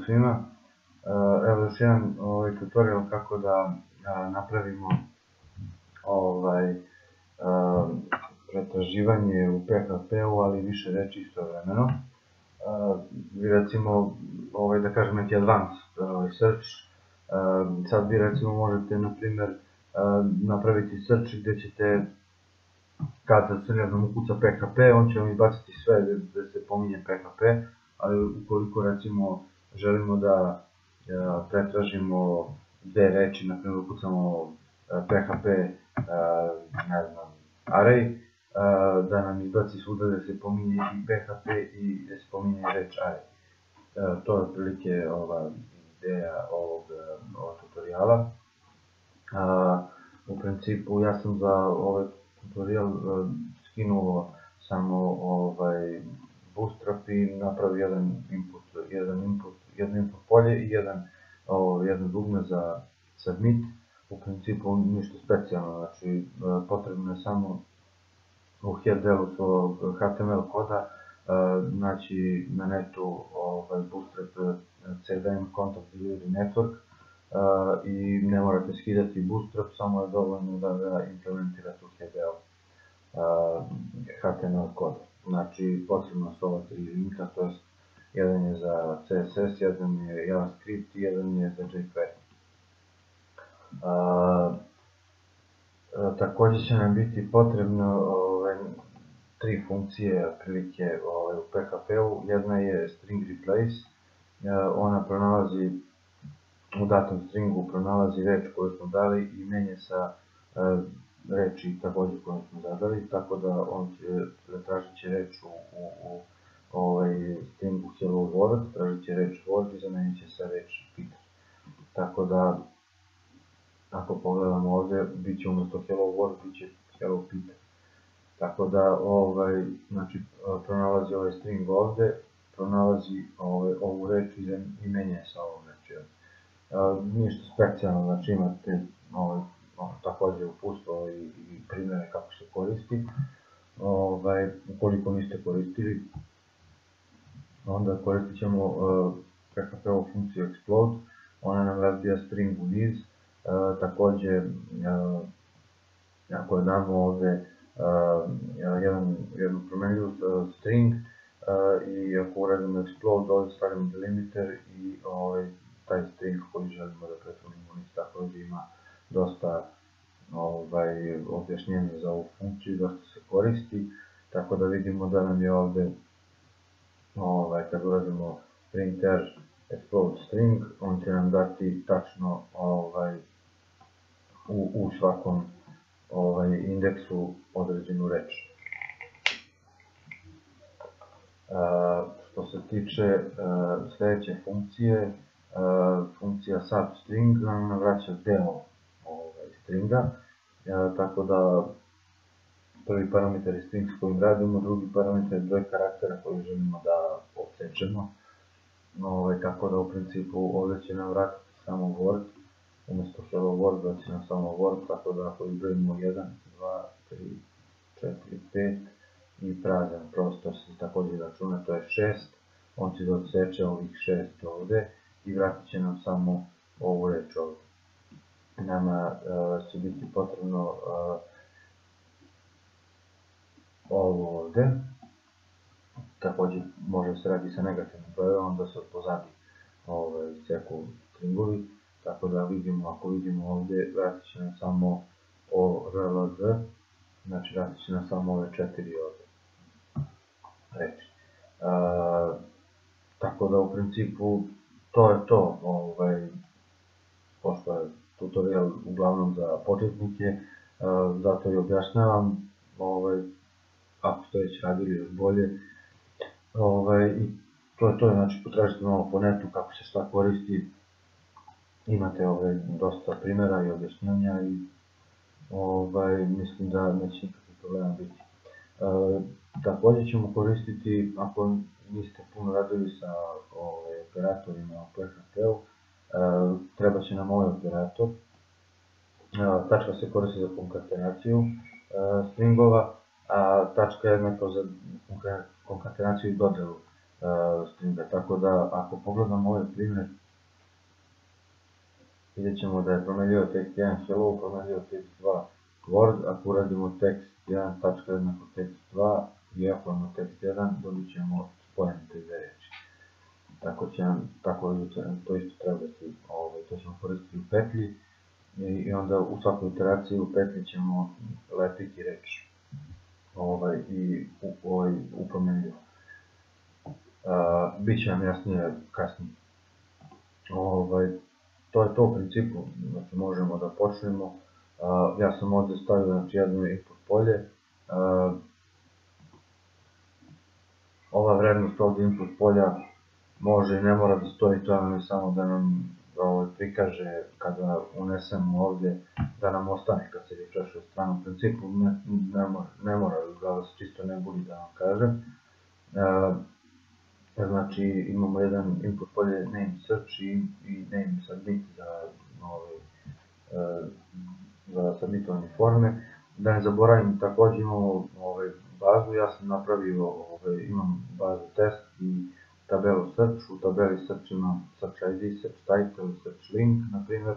svima. Evo još jedan tutorial kako da napravimo pretraživanje u PHP-u, ali više reči istovremeno. Vi recimo, da kažem neki advanced search, sad vi recimo možete na primjer napraviti search gdje ćete, kada se ne znam ukuca PHP, on će vam izbaciti sve gdje se pominje PHP, ali ukoliko recimo želimo da pretražimo dve reči, na primjer ukucamo PHP, ne znam, array, da nam izbaci svuda gdje se pominje i PHP i gdje se pominje reč array. To je otprilike ova ideja ovog tutoriala. U principu ja sam za ovaj tutorial skinuo samo Bootstrap i napravio jedno input polje i jedno dugme za submit. U principu ništa specijalno, znači potrebno je samo u head delu svog HTML koda naći na netu Bootstrap CDN Contact Delivery Network i ne morate skidati Bootstrap, samo je dovoljno da ga implementirate u head delu HTML koda. Znači potrebno su ova tri linka, to jest jedan je za CSS, jedan je JavaScript i jedan je za jQuery. Također će nam biti potrebno tri funkcije otprilike u PHP-u. Jedna je string replace, ona pronalazi u datom stringu pronalazi reč koju smo dali i menja sa reči također koju smo zadali, tako da on tražit će reč u stringu hello world, tražit će reč word i zamenit će sa reč Peter. Tako da, ako pogledamo ovdje, bit će umjesto hello world, bit će hello Peter. Tako da, znači, pronalazi ovaj string ovdje, pronalazi ovu reč i menja sa ovom reči. Ništa specijalno, znači imate također uputstvo i primjere kako se koristi. Ukoliko niste koristili, onda koristit ćemo PHP-ovu funkciju explode, ona nam razbija string u niz. Također, ako damo ovdje jednu promenljivu string i ako uradimo explode, ovdje stavimo delimiter i taj string koji želimo da pretvorimo u niz, također ima dosta objašnjenja za ovu funkciju, dosta se koristi, tako da vidimo da nam je ovdje, kad uradimo printer explode string, on će nam dati tačno u svakom indeksu određenu reč. Što se tiče sljedeće funkcije, funkcija substring nam vraća deo stringa, tako da prvi parametar je string s kojim radimo, drugi parametar je broj karaktera koji želimo da odsečemo, tako da u principu ovdje će nam vratiti samo word, umjesto hello world da će nam samo word, tako da ako izbrojimo 1, 2, 3, 4, 5 i prazan prostor se također računa, to je 6, on će da odseče ovih 6 ovdje i vratit će nam samo ovu reč ovdje. Nama će biti potrebno ovo ovdje, također može se raditi sa negativnim brojem, da se pozadi seku stringovi, tako da vidimo, ako vidimo ovdje, vratit će nam samo ORLD, znači vratit će nam samo ove 4 ovdje reči. Tako da u principu to je to, pošto je tutorial uglavnom za početnike, zato i objašnjavam, ako ste već radili još bolje. I to je to, znači potražite malo po netu kako se šta koristi, imate dosta primjera i objašnjenja i mislim da neće nikakvih problema biti. Također ćemo koristiti, ako niste puno radili sa operatorima u PHP-u, treba će nam ovaj operator. Tačka se koristi za konkatenaciju stringova, a tačka je jednako za konkatenaciju i dodelu stringa. Tako da ako pogledamo ovaj primjer, vidjet ćemo da je promenio text 1 hello, promenio text 2 word. Ako uradimo text 1 tačka jednako text 2 i ako text 1, dobit ćemo spojene te dve reči. Tako će nam to isto trebati, to ćemo koristiti u petlji i onda u svakoj iteraciji u petlji ćemo lepiti reč i u promenljivo. Biće nam jasnije kasnije. To je to u principu, znači možemo da počnemo. Ja sam ovdje stavio jedno input polje. Ova vrednost ovdje input polja može i ne mora da stoji, to nam je samo da nam prikaže kada unesemo ovdje, da nam ostane kad se refreshuje strana. U principu ne mora da vas čisto ne budi da vam kažem. Znači imamo jedan input polje name search i name submit za submitovanje forme. Da ne zaboravim, također imamo bazu, ja sam napravio, imam bazu test i tabelu search. U tabeli search imam search ID, search title, search link, na primjer.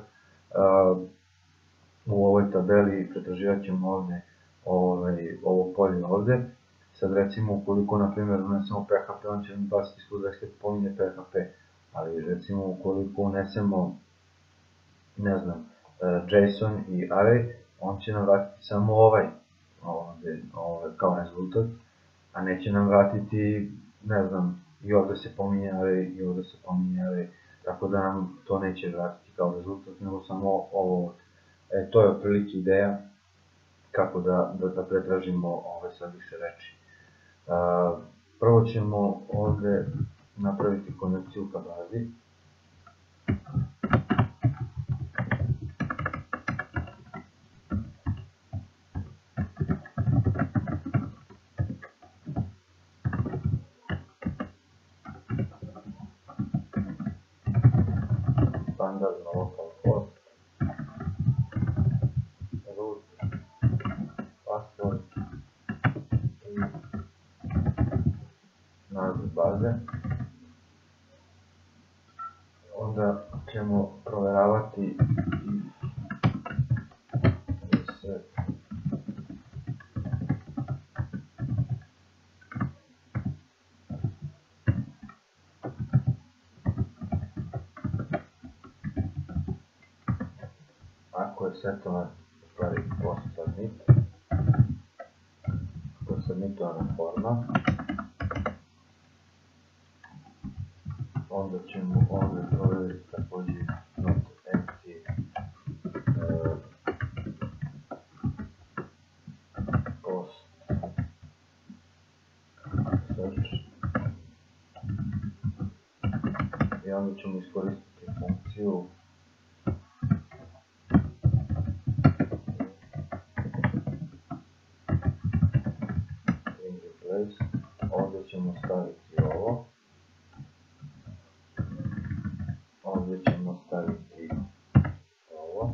U ovoj tabeli pretraživat ćemo ovdje ovo polje ovdje. Sad recimo ukoliko na primjer unesemo PHP, on će mi baciti svud da se pominje PHP, ali recimo ukoliko unesemo, ne znam, JSON i array, on će nam vratiti samo ovaj kao rezultat, a neće nam vratiti, ne znam, i ovdje se pominje array i ovdje se pominje array, tako da nam to neće vratiti kao rezultat, nego samo ovo. To je otprilike ideja kako da pretražimo sa više reči. Prvo ćemo ovdje napraviti konekciju ka bazi. Standardno localhost, root, password i naziv baze. Onda ćemo provjeravati i set ako je setovan u stvari post submit, ako je submitovana forma, onda ćemo ovdje provjeriti također not empty post search i onda ćemo iskoristiti funkciju string replace. Ovdje ćemo staviti ovo, ovdje ćemo staviti ovo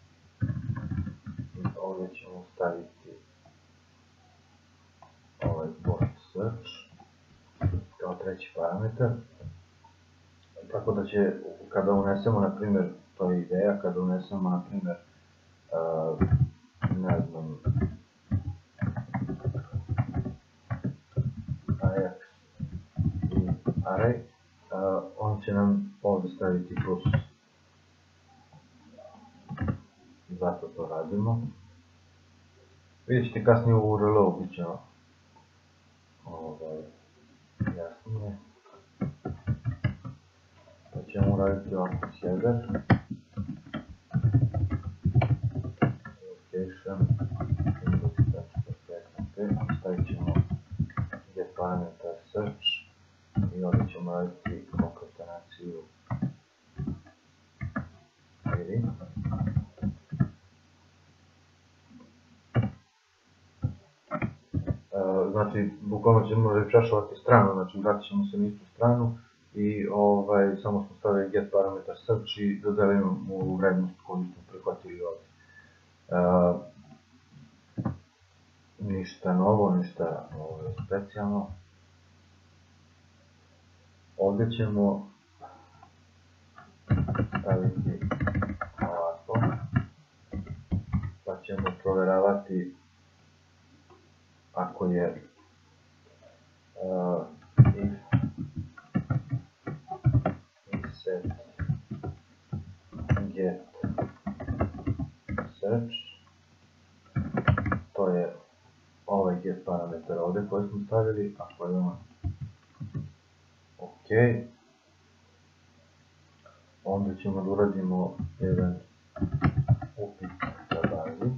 i ovdje ćemo staviti ovaj post search kao treći parametar. Tako da će, kada unesemo, na primjer, to je ideja, kada unesemo, na primjer, ne znam, Ajax i array, on će nam ovdje staviti plus. Zato to radimo. Vidjet ćete kasnije u URL-u, bit će jasnije. Pa ćemo uraditi ovako header, location, index.php, stavit ćemo get parametar search i ovdje ćemo raditi konkatenaciju id. Znači, bukvalno ćemo refreshovati stranu, znači vratit ćemo se na istu stranu i samo smo stavili get parametar search i dodelimo mu vrednost koju smo prihvatili ovdje. Ništa novo, ništa specijalno. Ovdje ćemo staviti ovako, pa ćemo provjeravati ako je if set get search, to je ovaj get parametar ovdje koji smo stavili, ako je on ok, onda ćemo da uradimo jedan upit za bazi.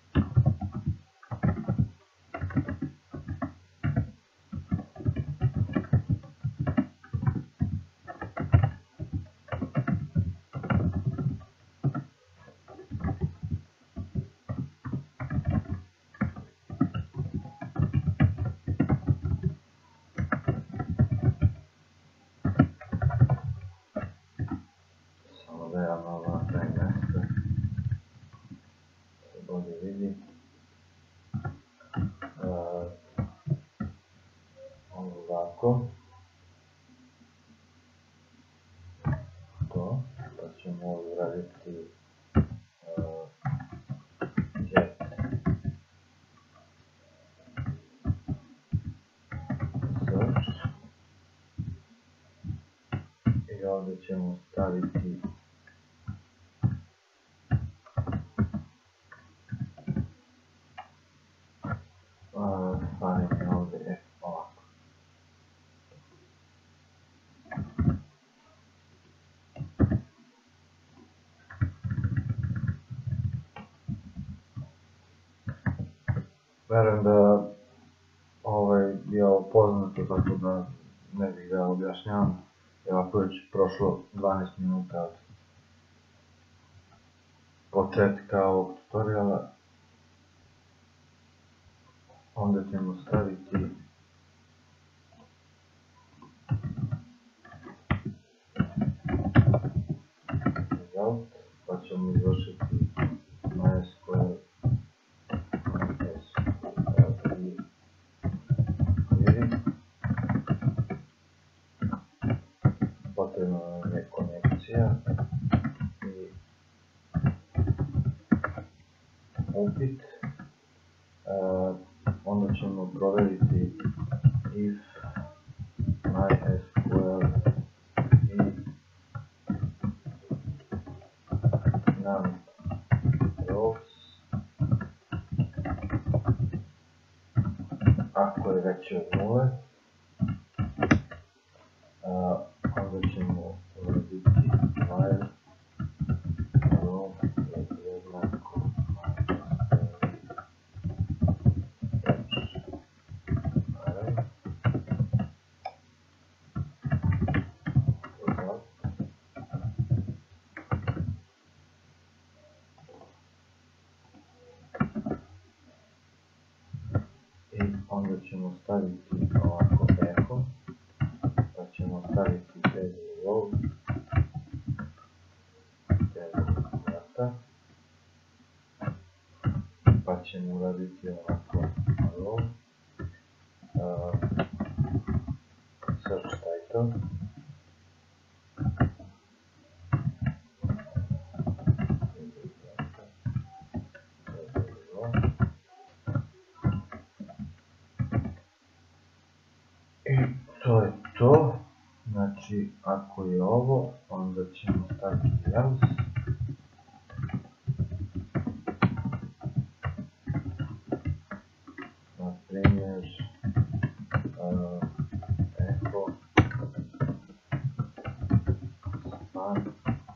Samo da ja malo napravim mjesto, se bolje vidi. Ovako. To, pa ćemo uraditi get search i ovdje ćemo staviti fani mi ovdje ovako. Verujem da je ovo poznato, tako da ne bih da objašnjavam. Ovako je već prošlo 12 minuta od početka ovog tutoriala. Onda ćemo staviti result, pa ćemo izvršiti MySQL query. Potrebna nam je konekcija i upit. Onda ćemo provjeriti if MySQL i none rows. Ako je veće od 0, onda ćemo uraditi while row je jednako i onda ćemo staviti ovako echo, pa ćemo staviti value row, pa ćemo uraditi ovako row, search title, i to je to. Znači, ako je ovo, onda ćemo staviti else. Na primjer, echo span.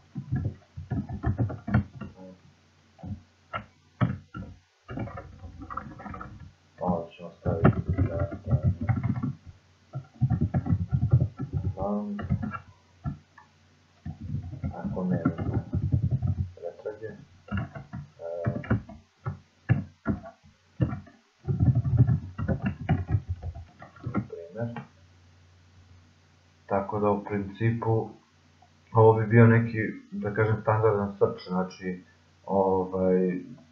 Ovo ćemo staviti data found. Ako nema pretrage. Tako da u principu ovo bi bio neki, da kažem, standardan search, znači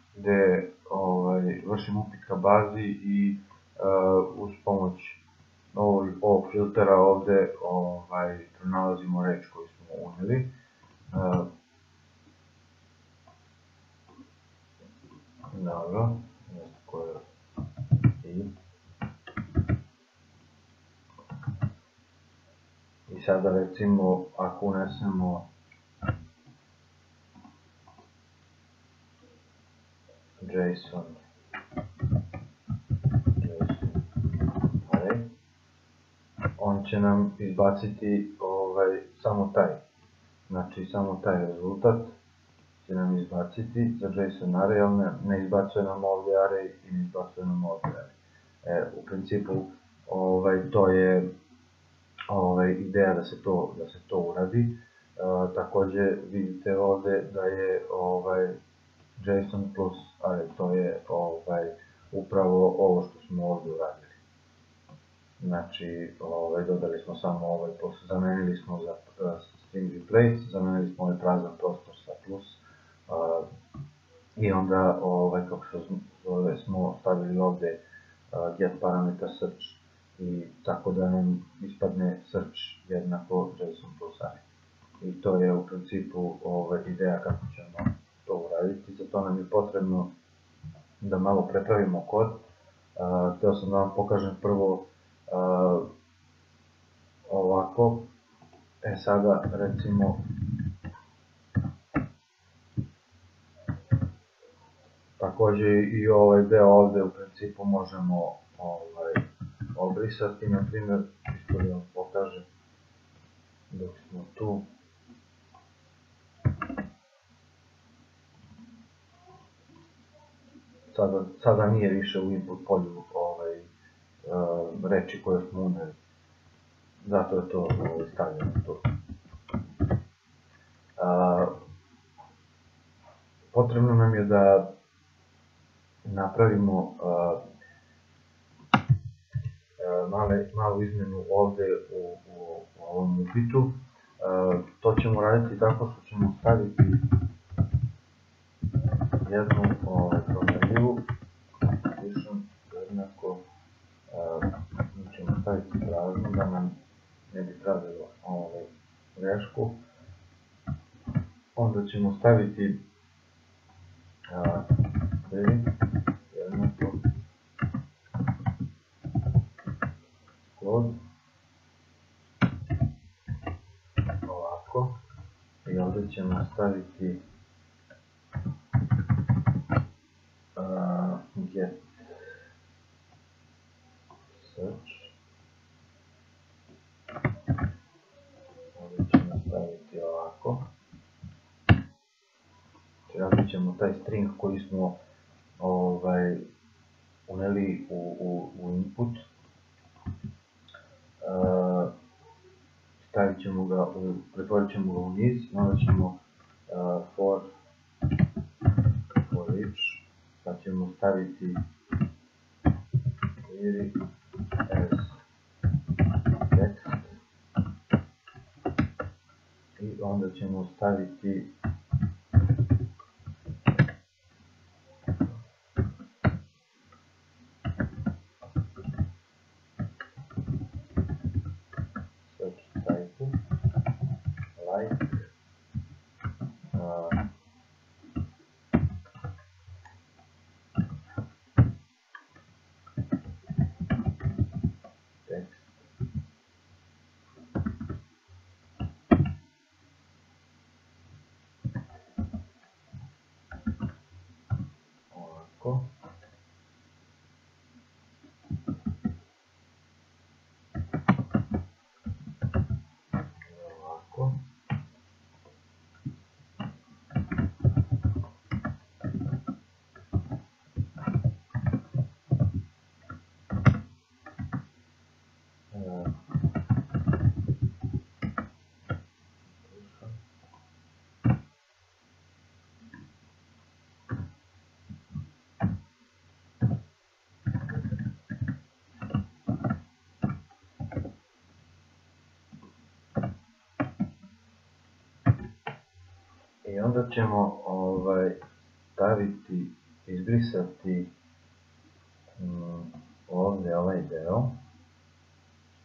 gdje vršim upit ka bazi i uz pomoć ovog filtera ovde pronalazimo reč koju smo uneli. Dobro, koje i sada recimo ako unesemo JSON array, on će nam izbaciti samo taj, znači samo taj rezultat će nam izbaciti za JSON array, ali ne izbacuje nam ovdje array i ne izbacuje nam ovdje array. U principu to je ideja da se to uradi. Također vidite ovdje da je JSON plus array, to je upravo ovo što smo ovdje uradili. Znači, dodali smo samo plus, zamenili smo za string replace, zamenili smo ovaj prazan prostor sa plus i onda, kako se zove, smo stavili ovdje get parameter search i tako da nam ispadne search jednako JSON plus array. I to je u principu ideja kako ćemo to uraditi. Za to nam je potrebno da malo prepravimo kod. Htio sam da vam pokažem prvo ovako. Sada recimo također i ovaj deo ovdje u principu možemo obrisati, na primjer, isto da vam pokažem dok smo tu. Sada nije više u input polju reči koje smo uneli, zato je to stavljeno tu. Potrebno nam je da napravimo malu izmjenu ovdje u ovom upitu. To ćemo raditi tako što ćemo staviti jednu promenljivu condition jednako, ćemo staviti prazno da nam ne bi pravilo grešku. Onda ćemo staviti jednako close ovako i ovdje ćemo staviti get search, ovdje ćemo staviti ovako, ovdje ćemo taj string koji smo uneli u input, stavit ćemo ga, pretvorit ćemo ga u niz, onda ćemo for each, sad ćemo staviti query as text i onda ćemo staviti search type like text ovako. I onda ćemo staviti, izbrisati ovdje ovaj deo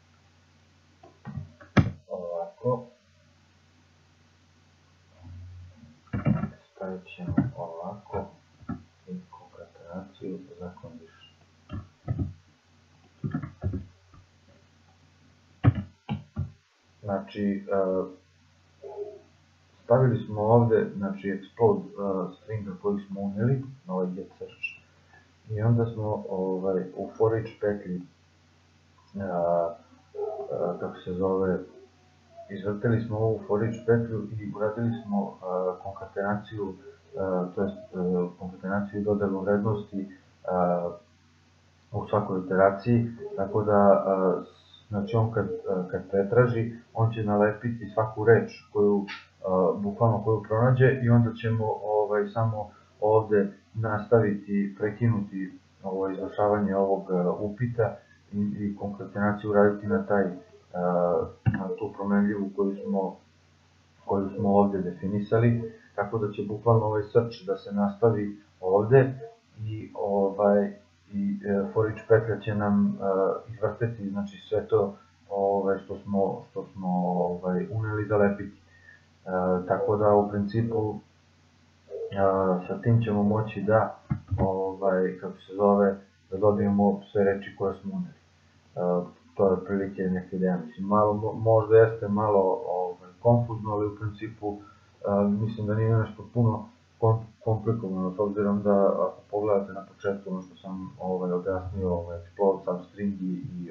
ovako. Stavit ćemo ovako i konkatenaciju za condition. Znači, stavili smo ovde, znači, explode stringa koji smo unijeli, na ovaj get search, i onda smo u for each petlji, kako se zove, izvrtili smo ovu for each petlju i uradili smo konkatenaciju, to jest konkatenaciju i dodelu vrednosti u svakoj iteraciji, tako da, znači, on kad pretraži, on će nalepiti svaku reč koju, bukvalno koju pronađe, i onda ćemo samo ovde nastaviti, prekinuti izvršavanje ovog upita i konkatenaciju uraditi na tu promenljivu koju smo ovde definisali, tako da će bukvalno ovaj search da se nastavi ovde i for each petlja će nam izvrteti, znači, sve to što smo uneli zalepiti. Tako da, u principu, sa tim ćemo moći da, kako se zove, da dobijemo sve reči koje smo uneli. To je otprilike neka ideja, mislim, možda jeste malo konfuzno, ali u principu mislim da nije nešto puno komplikovano, s obzirom da, ako pogledate na početku ono što sam objasnio, explode, substring i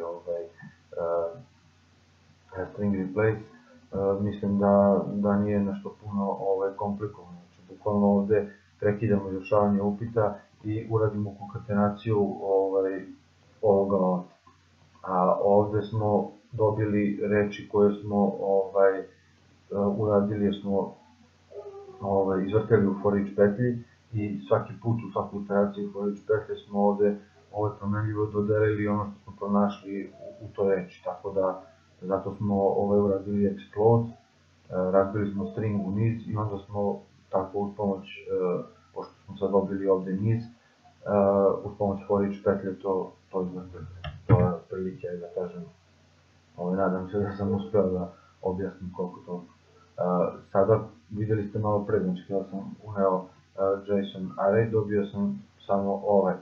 string replace, mislim da nije nešto puno komplikovano. Znači, bukvalno ovde prekidamo izvršavanje upita i uradimo konkatenaciju ovoga ovde. A ovde smo dobili reči koje smo uradili, jer smo izvrteli u for each petlji, i svaki put u svakoj iteraciji for each petlje smo ovde promenljivo dodelili ono što smo pronašli u toj reči, tako da zato smo uradili explode, razbili smo string u niz i onda smo tako uz pomoć, pošto smo sad dobili ovde niz, uz pomoć for each petlje to izvrtili. To je prilike, da kažem, nadam se da sam uspeo da objasnim koliko to. Sada videli ste malo pre, znači kada sam uneo JSON array, dobio sam samo ovaj.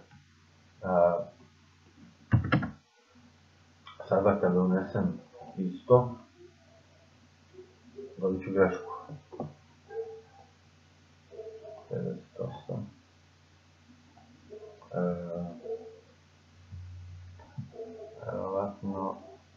Sada kada unesem isto, dobit ću grešku. 58. Verovatno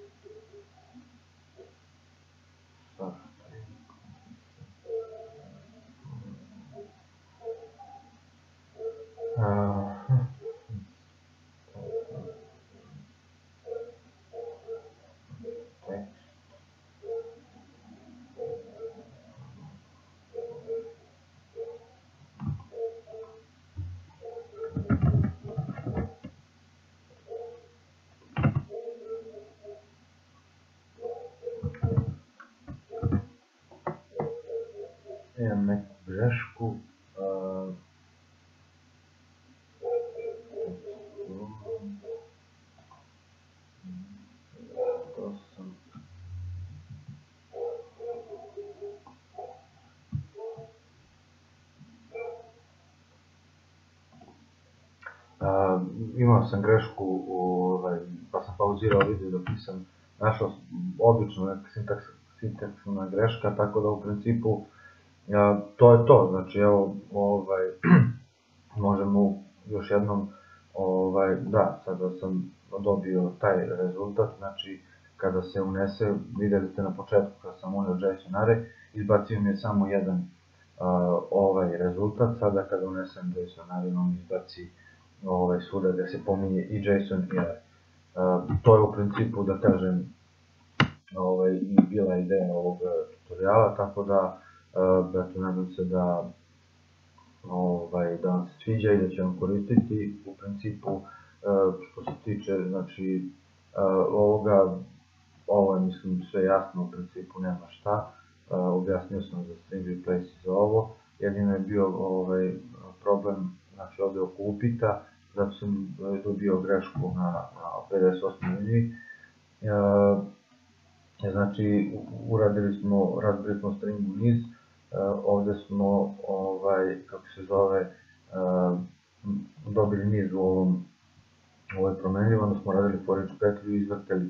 imam neku grešku. Imao sam grešku, pa sam pauzirao video dok nisam našao obično neka sintaksna greška, tako da u principu to je to. Znači, evo, možemo još jednom, da, sada sam dobio taj rezultat, znači kada se unese, videli ste na početku kada sam uneo JSON array, izbacio mi je samo jedan rezultat, sada kada unesem JSON array, on izbaci svuda gde se pominje i JSON i array. To je u principu, da kažem, i bila ideja ovog tutoriala, tako da, nadam se da vam se sviđa i da će vam koristiti. U principu, što se tiče, znači, ovoga, ovo je, mislim, sve jasno, u principu nema šta. Objasnio sam za string replace i za ovo. Jedino je bio problem, znači, ovde oko upita, zato sam dobio grešku na 58 liniji. Znači, razbili smo string u niz, ovde smo, kako se zove, dobili niz u ovoj promenljivo, onda smo radili for each petlju i izvrteli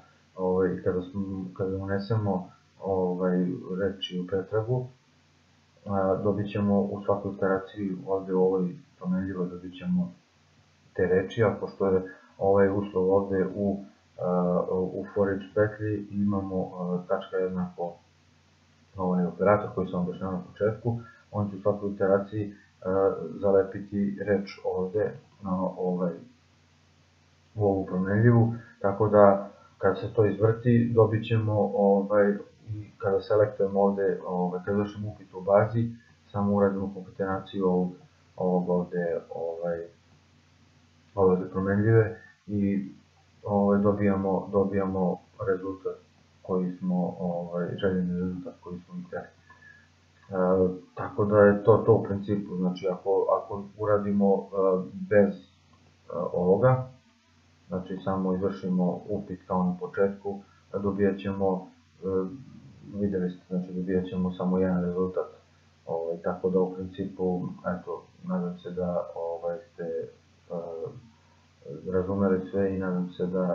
kada unesemo reči u pretragu, dobit ćemo u svakoj iteraciji ovde u ovoj promenljivoj dobit ćemo te reči, a pošto je ovaj uslov ovde u for each petlji imamo tačka jednako operator koji sam objašnjavao na početku, on će u svakoj iteraciji zalepiti reč ovde u ovu promenljivu, tako da kada se to izvrti dobit ćemo i kada selektujemo ovde, kada vršimo upit u bazi, samo uradimo konkatenaciju ovog ovde promenljive i dobijamo rezultat koji smo, željeni rezultat koji smo hteli. Tako da je to u principu, znači ako uradimo bez ovoga, znači samo izvršimo upit kao na početku, dobijat ćemo, videli ste, znači dobijat ćemo samo jedan rezultat, tako da u principu, eto, nadam se da ste razumeli sve i nadam se da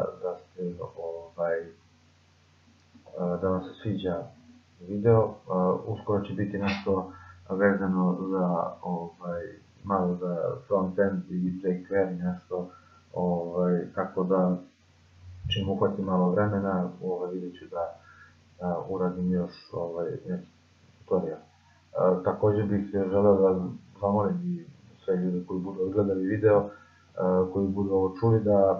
vam se sviđa video. Uskoro će biti nešto vezano za malo za front-end i jQuery nešto, tako da čim uhvati malo vremena, vidjet ću da uradim još neki tutorial. Takođe bih želeo da zamolim i sve ljude koji budu odgledali video, koji budu ovo čuli, da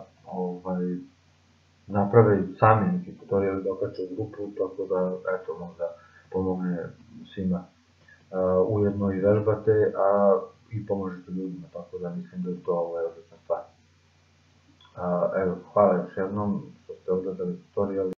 naprave sami neki tutorial da okače u grupu, tako da, eto, možda pomogne svima. Ujedno i vežbate, a i pomožete ljudima, tako da mislim da je to odlična stvar. Evo, hvala još jednom što ste odgledali tutorial.